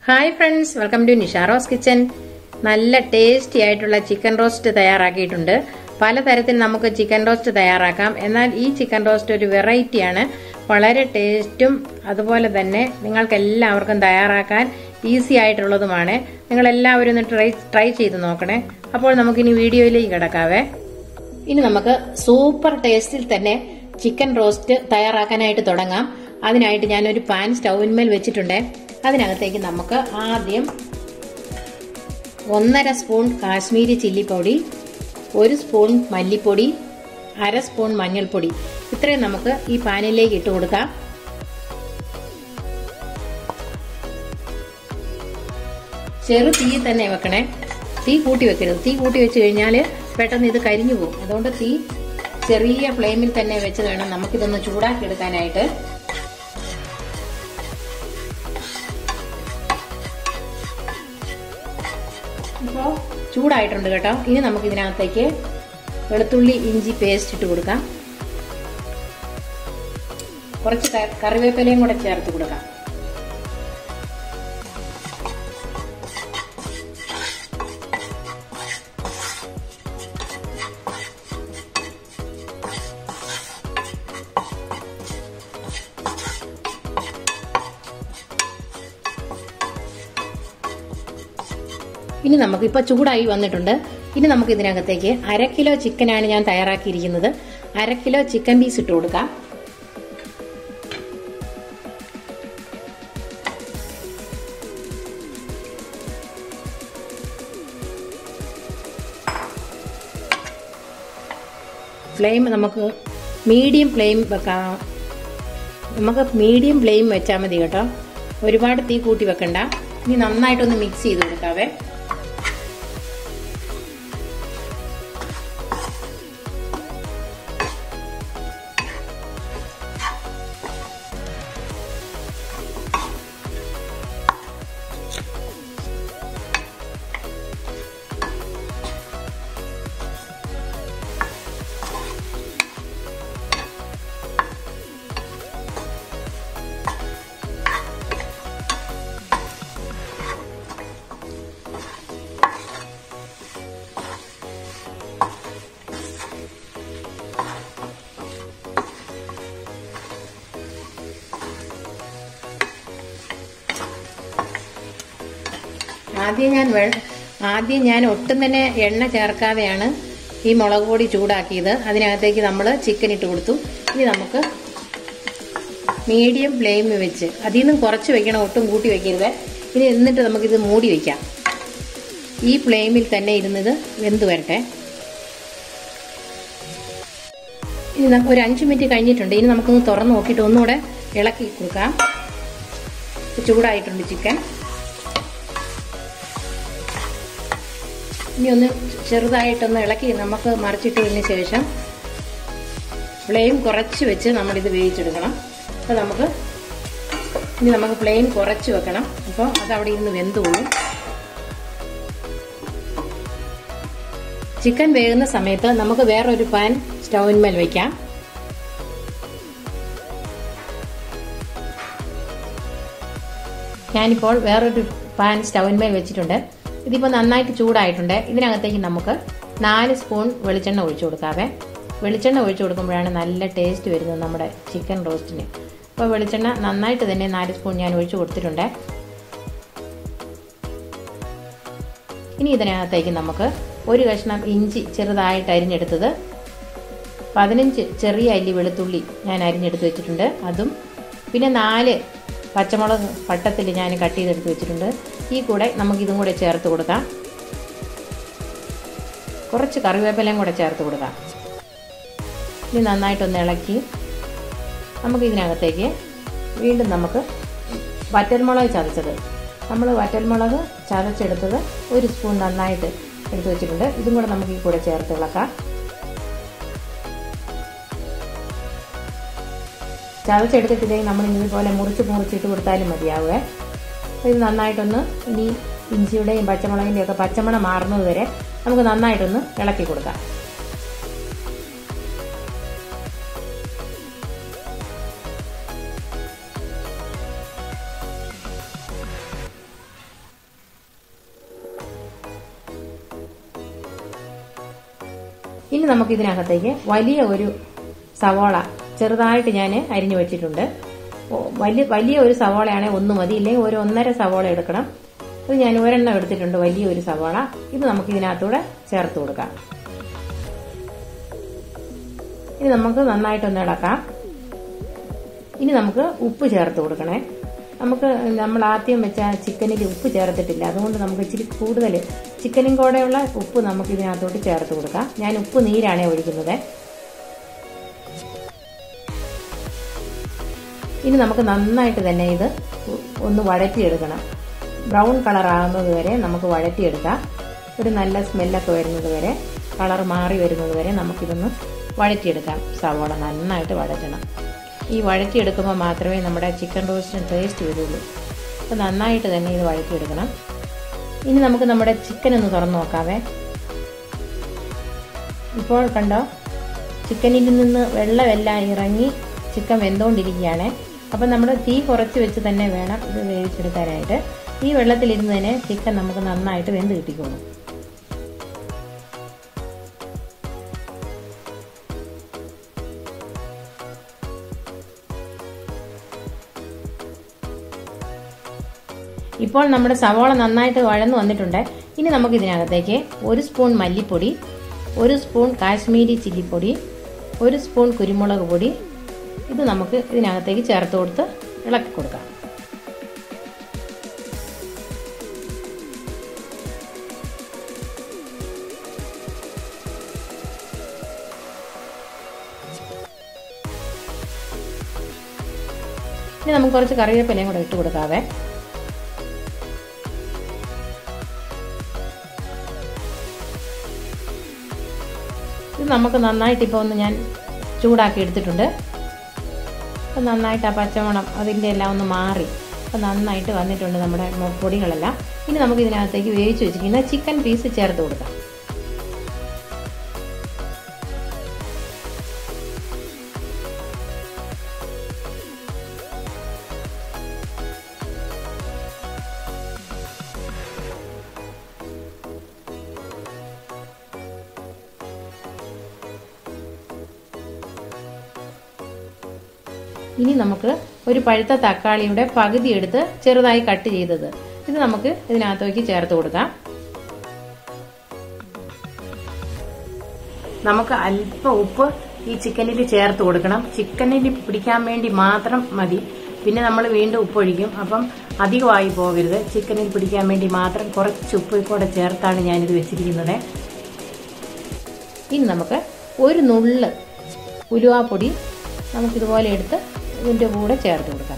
Hi friends, welcome to Nisha Rose kitchen. നല്ല tasty ആയിട്ടുള്ള chicken roast തയ്യാറാക്കിയിട്ടുണ്ട്. പലതരത്തിൽ നമുക്ക് ചിക്കൻ റോസ്റ്റ് തയ്യാറാക്കാം. എന്നാൽ ഈ ചിക്കൻ റോസ്റ്റ് ഒരു വെറൈറ്റിയാണ്. വളരെ ടേസ്റ്റും അതുപോലെ തന്നെ നിങ്ങൾക്ക് എല്ലാവർക്കും തയ്യാറാക്കാൻ ഈസി ആയിട്ടുള്ളതുമാണ്. നിങ്ങളെല്ലാവരും ഒന്ന് ട്രൈ ചെയ്ത് നോക്കണേ. അപ്പോൾ നമുക്കിനി വീഡിയോയിലേക്ക് കിടക്കാവേ. ഇനി നമുക്ക് സൂപ്പർ ടേസ്റ്റിൽ തന്നെ ചിക്കൻ റോസ്റ്റ് തയ്യാറാക്കാനായിട്ട് തുടങ്ങാം. അതിനായിട്ട് ഞാനൊരു പാൻ സ്റ്റൗവിന്മേൽ വെച്ചിട്ടുണ്ട്. അതിനകത്തേക്ക് നമുക്ക് ആദ്യം 1.5 സ്പൂൺ കാശ്മീരി ചില്ലി പൊടി, 1 സ്പൂൺ മല്ലിപ്പൊടി, 1/2 സ്പൂൺ മഞ്ഞൾപ്പൊടി, ഇത്രയും നമുക്ക് ഈ പാനിലേക്ക് ഇട്ട് കൊടുക്കാം. ചെറു തീ തന്നെ വെക്കണേ, തീ കൂട്ടി വെക്കരുത്. തീ കൂട്ടി വെച്ച് കഴിഞ്ഞാൽ പെട്ടെന്ന് ഇത് കരിഞ്ഞു പോകും. അതുകൊണ്ട് തീ ചെറിയ ഫ്ലെയിമിൽ തന്നെ വെച്ച് വേണം നമുക്കിതൊന്ന് ചൂടാക്കി എടുക്കാനായിട്ട്. ഇപ്പോൾ ചൂടായിട്ടുണ്ട് കേട്ടോ. ഇനി നമുക്ക് ഇതിനകത്തേക്ക് വെളുത്തുള്ളി ഇഞ്ചി പേസ്റ്റ് ഇട്ട് കൊടുക്കാം. കുറച്ച് കറിവേപ്പിലയും കൂടെ ചേർത്ത് കൊടുക്കാം. ഇനി നമുക്ക് ഇപ്പോൾ ചൂടായി വന്നിട്ടുണ്ട്. ഇനി നമുക്ക് ഇതിനകത്തേക്ക് 1/2 കിലോ ചിക്കനാണ് ഞാൻ തയ്യാറാക്കിയിരിക്കുന്നത്. 1/2 കിലോ ചിക്കൻ പീസ് ഇട്ട് കൊടുക്കാം. ഫ്ലെയിം നമുക്ക് മീഡിയം ഫ്ലെയിം വെക്കാം. നമുക്ക് മീഡിയം ഫ്ലെയിം വെച്ചാൽ മതി കേട്ടോ. ഒരുപാട് തീ കൂട്ടി വെക്കണ്ട. ഇനി നന്നായിട്ടൊന്ന് മിക്സ് ചെയ്ത് കൊടുക്കാവേ. ആദ്യം ഞാൻ ഒട്ടും തന്നെ എണ്ണ ചേർക്കാതെയാണ് ഈ മുളക് പൊടി ചൂടാക്കിയത്. അതിനകത്തേക്ക് നമ്മൾ ചിക്കൻ ഇട്ട് കൊടുത്തു. ഇനി നമുക്ക് മീഡിയം ഫ്ലെയിമിൽ വെച്ച്, അതിൽ നിന്നും കുറച്ച് വെക്കണം, ഒട്ടും കൂട്ടി വെക്കരുത്. ഇനി എന്നിട്ട് നമുക്കിത് മൂടി വയ്ക്കാം. ഈ ഫ്ലെയിമിൽ തന്നെ ഇരുന്നത് വെന്ത് വരട്ടെ. ഇനി ഒരു 5 മിനിറ്റ് കഴിഞ്ഞിട്ടുണ്ട്. ഇനി നമുക്കൊന്ന് തുറന്ന് നോക്കിയിട്ട് ഒന്നുകൂടെ ഇളക്കി കൊടുക്കാം. ചൂടായിട്ടുണ്ട് ചിക്കൻ. ഇനി ഒന്ന് ചെറുതായിട്ടൊന്ന് ഇളക്കി നമുക്ക് മറിച്ചിട്ടതിന് ശേഷം ഫ്ലെയിം കുറച്ച് വെച്ച് നമ്മളിത് വേവിച്ചെടുക്കണം. അപ്പോൾ നമുക്ക് ഫ്ലെയിം കുറച്ച് വെക്കണം. അപ്പോൾ അതവിടെ ഇരുന്ന് വെന്തുപോകും. ചിക്കൻ വേകുന്ന സമയത്ത് നമുക്ക് വേറൊരു പാൻ സ്റ്റൗവിന്മേൽ വയ്ക്കാം. ഞാനിപ്പോൾ വേറൊരു പാൻ സ്റ്റൗവിന്മേൽ വെച്ചിട്ടുണ്ട്. ഇതിപ്പോൾ നന്നായിട്ട് ചൂടായിട്ടുണ്ട്. ഇതിനകത്തേക്ക് നമുക്ക് 4 സ്പൂൺ വെളിച്ചെണ്ണ ഒഴിച്ചു കൊടുക്കാവേ. വെളിച്ചെണ്ണ ഒഴിച്ചു കൊടുക്കുമ്പോഴാണ് നല്ല ടേസ്റ്റ് വരുന്നത് നമ്മുടെ ചിക്കൻ റോസ്റ്റിന്. അപ്പോൾ വെളിച്ചെണ്ണ നന്നായിട്ട് തന്നെ 4 സ്പൂൺ ഞാൻ ഒഴിച്ചു കൊടുത്തിട്ടുണ്ട്. ഇനി ഇതിനകത്തേക്ക് നമുക്ക് 1 കഷ്ണം ഇഞ്ചി ചെറുതായിട്ട് അരിഞ്ഞെടുത്തത്, 15 ചെറിയ അല്ലി വെളുത്തുള്ളി ഞാൻ അരിഞ്ഞെടുത്ത് വെച്ചിട്ടുണ്ട്, അതും പിന്നെ 4 പച്ചമുളക് പട്ടത്തിൽ ഞാൻ കട്ട് ചെയ്തെടുത്ത് വെച്ചിട്ടുണ്ട്. ഈ കൂടെ നമുക്കിതും കൂടെ ചേർത്ത് കൊടുക്കാം. കുറച്ച് കറിവേപ്പിലയും കൂടെ ചേർത്ത് കൊടുക്കാം. ഇനി നന്നായിട്ടൊന്ന് ഇളക്കി നമുക്ക് ഇതിനകത്തേക്ക് വീണ്ടും നമുക്ക് വറ്റൽമുളക് ചതച്ചത്, നമ്മൾ വറ്റൽമുളക് ചതച്ചെടുത്തത് 1 സ്പൂൺ നന്നായിട്ട് എടുത്ത് വെച്ചിട്ടുണ്ട്. ഇതും കൂടെ നമുക്ക് ഈ കൂടെ ചേർത്ത് ഇളക്കാം. ചതച്ചെടുത്തിട്ടില്ലെങ്കിൽ നമ്മൾ ഇതുപോലെ മുറിച്ചിട്ട് കൊടുത്താലും മതിയാവുക. ഇത് നന്നായിട്ടൊന്ന് ഇനി ഇഞ്ചിയുടെയും പച്ചമുളകിൻ്റെയും ഒക്കെ പച്ചമണം മാറുന്നത് വരെ നമുക്ക് നന്നായിട്ടൊന്ന് ഇളക്കി കൊടുക്കാം. ഇനി നമുക്ക് ഇതിനകത്തേക്ക് വലിയ ഒരു സവാള ചെറുതായിട്ട് ഞാൻ അരിഞ്ഞു വെച്ചിട്ടുണ്ട്. വലിയ ഒരു സവാളയാണെങ്കിൽ 1 മതി, ഇല്ലെങ്കിൽ ഒരു 1.5 സവാള എടുക്കണം. ഇത് ഞാൻ ഒരെണ്ണം എടുത്തിട്ടുണ്ട്, വലിയൊരു സവാള. ഇത് നമുക്ക് ഇതിനകത്തൂടെ ചേർത്ത് കൊടുക്കാം. ഇനി നമുക്ക് നന്നായിട്ടൊന്ന് ഇളക്കാം. ഇനി നമുക്ക് ഉപ്പ് ചേർത്ത് കൊടുക്കണേ. നമ്മൾ ആദ്യം വെച്ച ചിക്കനിൽ ഉപ്പ് ചേർത്തിട്ടില്ല, അതുകൊണ്ട് നമുക്ക് ഇച്ചിരി കൂടുതൽ ചിക്കനും കൂടെയുള്ള ഉപ്പ് നമുക്ക് ഇതിനകത്തോട്ട് ചേർത്ത് കൊടുക്കാം. ഞാൻ ഉപ്പ് നീരാണ് ഒഴിക്കുന്നത്. ഇനി നമുക്ക് നന്നായിട്ട് തന്നെ ഇത് ഒന്ന് വഴറ്റിയെടുക്കണം. ബ്രൗൺ കളർ ആകുന്നത് വരെ നമുക്ക് വഴറ്റിയെടുക്കാം. ഒരു നല്ല സ്മെല്ലൊക്കെ വരുന്നത് വരെ, കളർ മാറി വരുന്നത് വരെ നമുക്കിതൊന്ന് വഴറ്റിയെടുക്കാം. സവാള നന്നായിട്ട് വഴറ്റണം. ഈ വഴറ്റിയെടുക്കുമ്പോൾ മാത്രമേ നമ്മുടെ ചിക്കൻ റോസ്റ്റിന് ടേസ്റ്റ് വരുള്ളൂ. അപ്പോൾ നന്നായിട്ട് തന്നെ ഇത് വഴറ്റിയെടുക്കണം. ഇനി നമുക്ക് നമ്മുടെ ചിക്കൻ ഒന്ന് തുറന്ന് നോക്കാവേ. ഇപ്പോൾ കണ്ടോ, ചിക്കനിൽ നിന്ന് വെള്ളമെല്ലാം ഇറങ്ങി ചിക്കൻ വെന്തുകൊണ്ടിരിക്കുകയാണ്. അപ്പം നമ്മൾ തീ കുറച്ച് വെച്ച് തന്നെ വേണം ഇത് വേവിച്ചെടുക്കാനായിട്ട്. ഈ വെള്ളത്തിലിരുന്ന് തന്നെ ചിക്കൻ നമുക്ക് നന്നായിട്ട് വെന്ത് കിട്ടിക്കോളും. ഇപ്പോൾ നമ്മുടെ സവാള നന്നായിട്ട് വഴന്നു വന്നിട്ടുണ്ട്. ഇനി നമുക്ക് ഇതിനകത്തേക്ക് 1 സ്പൂൺ മല്ലിപ്പൊടി, 1 സ്പൂൺ കാശ്മീരി ചില്ലിപ്പൊടി, 1 സ്പൂൺ കുരുമുളക് പൊടി, ഇത് നമുക്ക് ഇതിനകത്തേക്ക് ചേർത്ത് കൊടുത്ത് ഇളക്കി കൊടുക്കാം. ഇനി നമുക്ക് കുറച്ച് കറിവേപ്പിലയും കൂടെ ഇട്ട് കൊടുക്കാവേ. ഇത് നമുക്ക് നന്നായിട്ട് ഇപ്പോൾ ഒന്ന് ഞാൻ ചൂടാക്കി എടുത്തിട്ടുണ്ട്. അപ്പം നന്നായിട്ട് ആ പച്ചമണം അതിൻ്റെ എല്ലാം ഒന്ന് മാറി അപ്പം നന്നായിട്ട് വന്നിട്ടുണ്ട് നമ്മുടെ പൊടികളെല്ലാം. ഇനി നമുക്ക് ഇതിനകത്തേക്ക് വേവിച്ച് വെച്ചിരിക്കുന്ന ചിക്കൻ പീസ് ചേർത്ത് കൊടുക്കാം. ഇനി നമുക്ക് ഒരു പഴുത്ത തക്കാളിയുടെ പകുതി എടുത്ത് ചെറുതായി കട്ട് ചെയ്തത് ഇത് നമുക്ക് ഇതിനകത്തേക്ക് ചേർത്ത് കൊടുക്കാം. നമുക്ക് അല്പം ഉപ്പ് ഈ ചിക്കനിൽ ചേർത്ത് കൊടുക്കണം. ചിക്കനിൽ പിടിക്കാൻ വേണ്ടി മാത്രം മതി. പിന്നെ നമ്മൾ വീണ്ടും ഉപ്പൊഴിക്കും. അപ്പം അധികമായി പോകരുത്. ചിക്കനിൽ പിടിക്കാൻ വേണ്ടി മാത്രം കുറച്ച് ഉപ്പ് കൂടെ ചേർത്താണ് ഞാനിത് വെച്ചിരിക്കുന്നത്. ഇനി നമുക്ക് ഒരു നുള്ള് ഉലുവാപ്പൊടി നമുക്കിതുപോലെ എടുത്ത് ഇതിൻ്റെ കൂടെ ചേർത്ത് കൊടുക്കാം.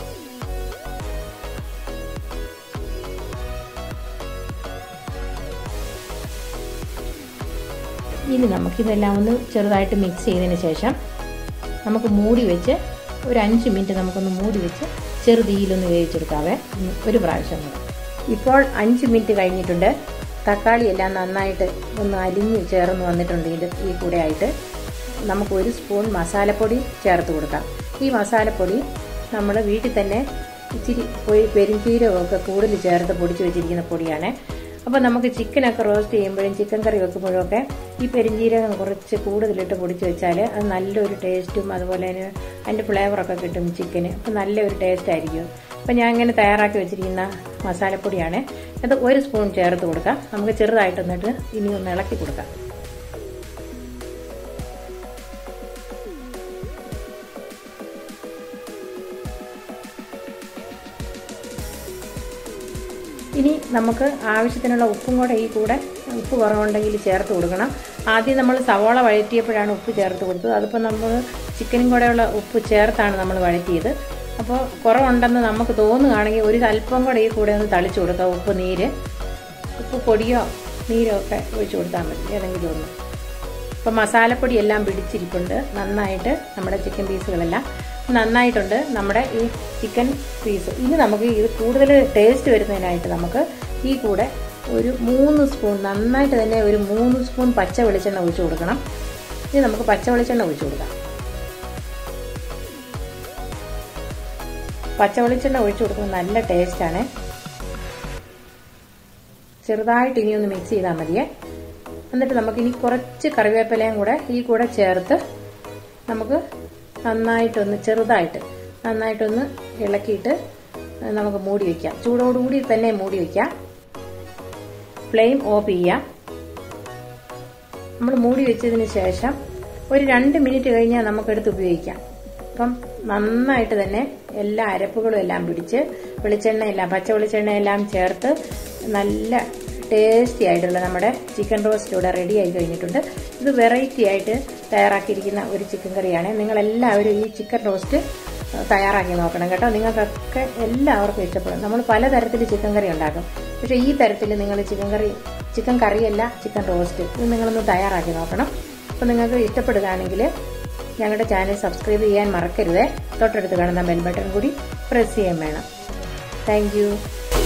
ഇനി നമുക്കിതെല്ലാം ഒന്ന് ചെറുതായിട്ട് മിക്സ് ചെയ്തതിന് ശേഷം നമുക്ക് മൂടി വെച്ച് ഒരു 5 മിനിറ്റ് നമുക്കൊന്ന് മൂടി വെച്ച് ചെറുതീയിലൊന്ന് വേവിച്ചെടുക്കാവേ. ഒരു പ്രാവശ്യം കൂടെ. ഇപ്പോൾ 5 മിനിറ്റ് കഴിഞ്ഞിട്ടുണ്ട്. തക്കാളി എല്ലാം നന്നായിട്ട് ഒന്ന് അലിഞ്ഞ് ചേർന്ന് വന്നിട്ടുണ്ട്. ഈ കൂടെ ആയിട്ട് നമുക്ക് 1 സ്പൂൺ മസാലപ്പൊടി ചേർത്ത് കൊടുക്കാം. ഈ മസാലപ്പൊടി നമ്മൾ വീട്ടിൽ തന്നെ ഇച്ചിരി പെരുംജീരകമൊക്കെ കൂടുതൽ ചേർത്ത് പൊടിച്ച് വെച്ചിരിക്കുന്ന പൊടിയാണ്. അപ്പോൾ നമുക്ക് ചിക്കനൊക്കെ റോസ്റ്റ് ചെയ്യുമ്പോഴും ചിക്കൻ കറി വെക്കുമ്പോഴും ഒക്കെ ഈ പെരുംജീരകം കുറച്ച് കൂടുതലിട്ട് പൊടിച്ച് വെച്ചാൽ അത് നല്ലൊരു ടേസ്റ്റും അതുപോലെ തന്നെ അതിൻ്റെ ഫ്ലേവറൊക്കെ കിട്ടും ചിക്കന്. അപ്പോൾ നല്ലൊരു ടേസ്റ്റ് ആയിരിക്കും. അപ്പോൾ ഞാൻ ഇങ്ങനെ തയ്യാറാക്കി വെച്ചിരിക്കുന്ന മസാലപ്പൊടിയാണ്. അത് 1 സ്പൂൺ ചേർത്ത് കൊടുക്കാം. നമുക്ക് ചെറുതായിട്ടൊന്നിട്ട് ഇനി ഒന്ന് ഇളക്കി കൊടുക്കാം. ഇനി നമുക്ക് ആവശ്യത്തിനുള്ള ഉപ്പും കൂടെ ഈ കൂടെ ഉപ്പ് കുറവുണ്ടെങ്കിൽ ചേർത്ത് കൊടുക്കണം. ആദ്യം നമ്മൾ സവാള വഴറ്റിയപ്പോഴാണ് ഉപ്പ് ചേർത്ത് കൊടുത്തത്. അതിപ്പോൾ നമ്മൾ ചിക്കനും കൂടെയുള്ള ഉപ്പ് ചേർത്താണ് നമ്മൾ വഴറ്റിയത്. അപ്പോൾ കുറവുണ്ടെന്ന് നമുക്ക് തോന്നുകയാണെങ്കിൽ ഒരു അല്പം കൂടെ ഈ കൂടെ ഒന്ന് തളിച്ചു കൊടുക്കുക. ഉപ്പ് നീര്, ഉപ്പ് പൊടിയോ നീരോ ഒക്കെ ഒഴിച്ചു കൊടുത്താൽ മതി, ഏതെങ്കിലും ഒന്ന്. അപ്പോൾ മസാലപ്പൊടി എല്ലാം പിടിച്ചിരിപ്പുണ്ട് നന്നായിട്ട്. നമ്മുടെ ചിക്കൻ പീസുകളെല്ലാം നന്നായിട്ടുണ്ട് നമ്മുടെ ഈ ചിക്കൻ പീസ്. ഇനി നമുക്ക് ഇത് കൂടുതൽ ടേസ്റ്റ് വരുന്നതിനായിട്ട് നമുക്ക് ഈ കൂടെ ഒരു 3 സ്പൂൺ നന്നായിട്ട് തന്നെ ഒരു 3 സ്പൂൺ പച്ച വെളിച്ചെണ്ണ ഒഴിച്ചു കൊടുക്കണം. ഇനി നമുക്ക് പച്ച വെളിച്ചെണ്ണ ഒഴിച്ചു കൊടുക്കാം. പച്ച വെളിച്ചെണ്ണ ഒഴിച്ചു കൊടുക്കുമ്പോൾ നല്ല ടേസ്റ്റാണ്. ചെറുതായിട്ട് ഇനി ഒന്ന് മിക്സ് ചെയ്താൽ മതിയേ. എന്നിട്ട് നമുക്കിനി കുറച്ച് കറിവേപ്പിലയും കൂടെ ഈ കൂടെ ചേർത്ത് നമുക്ക് നന്നായിട്ടൊന്ന് ചെറുതായിട്ട് നന്നായിട്ടൊന്ന് ഇളക്കിയിട്ട് നമുക്ക് മൂടി വയ്ക്കാം. ചൂടോടുകൂടി തന്നെ മൂടി വയ്ക്കാം. ഫ്ലെയിം ഓഫ് ചെയ്യാം. നമ്മൾ മൂടി വെച്ചതിന് ശേഷം ഒരു 2 മിനിറ്റ് കഴിഞ്ഞാൽ നമുക്കെടുത്ത് ഉപയോഗിക്കാം. അപ്പം നന്നായിട്ട് തന്നെ എല്ലാ അരപ്പുകളും എല്ലാം പിടിച്ച് വെളിച്ചെണ്ണയെല്ലാം പച്ച വെളിച്ചെണ്ണയെല്ലാം ചേർത്ത് നല്ല ടേസ്റ്റി ആയിട്ടുള്ള നമ്മുടെ ചിക്കൻ റോസ്റ്റ് ഇവിടെ റെഡി ആയി കഴിഞ്ഞിട്ടുണ്ട്. ഇത് വെറൈറ്റി ആയിട്ട് തയ്യാറാക്കിയിരിക്കുന്ന ഒരു ചിക്കൻ കറിയാണ്. നിങ്ങളെല്ലാവരും ഈ ചിക്കൻ റോസ്റ്റ് തയ്യാറാക്കി നോക്കണം കേട്ടോ. നിങ്ങൾക്കൊക്കെ എല്ലാവർക്കും ഇഷ്ടപ്പെടും. നമ്മൾ പലതരത്തിൽ ചിക്കൻ കറി ഉണ്ടാക്കും. പക്ഷേ ഈ തരത്തിൽ നിങ്ങൾ ചിക്കൻ കറിയല്ല ചിക്കൻ റോസ്റ്റ് ഇത് നിങ്ങളൊന്ന് തയ്യാറാക്കി നോക്കണം. അപ്പോൾ നിങ്ങൾക്ക് ഇഷ്ടപ്പെടുകയാണെങ്കിൽ ഞങ്ങളുടെ ചാനൽ സബ്സ്ക്രൈബ് ചെയ്യാൻ മറക്കരുത്. തൊട്ടടുത്ത് കാണുന്ന ബെൽ ബട്ടൺ കൂടി പ്രസ് ചെയ്യാൻ വേണം. Thank U.